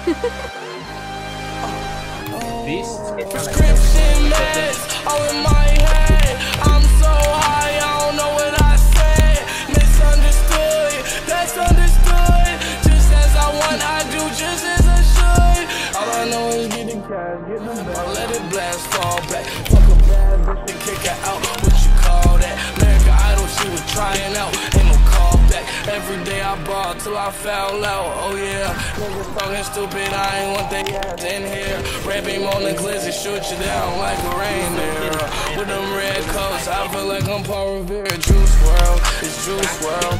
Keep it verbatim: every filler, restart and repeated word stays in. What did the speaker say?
Beast. Prescription meds all in my head. I'm so high, I don't know what I said. Misunderstood, that's understood. Just as I want, I do just as I should. All I know is get the cash, get the bag, let it blast, fall back. Fuck a bad bitch and kick her out. What you call that? America Idol, she was trying out. Ain't no call back. Every day I ball till I foul out. Oh yeah, niggas talking stupid, I ain't want they ass in here. Red beam on the glizzy, shoot you down like a reindeer. With them red coats, I feel like I'm Paul Revere. Juice world, it's Juice world.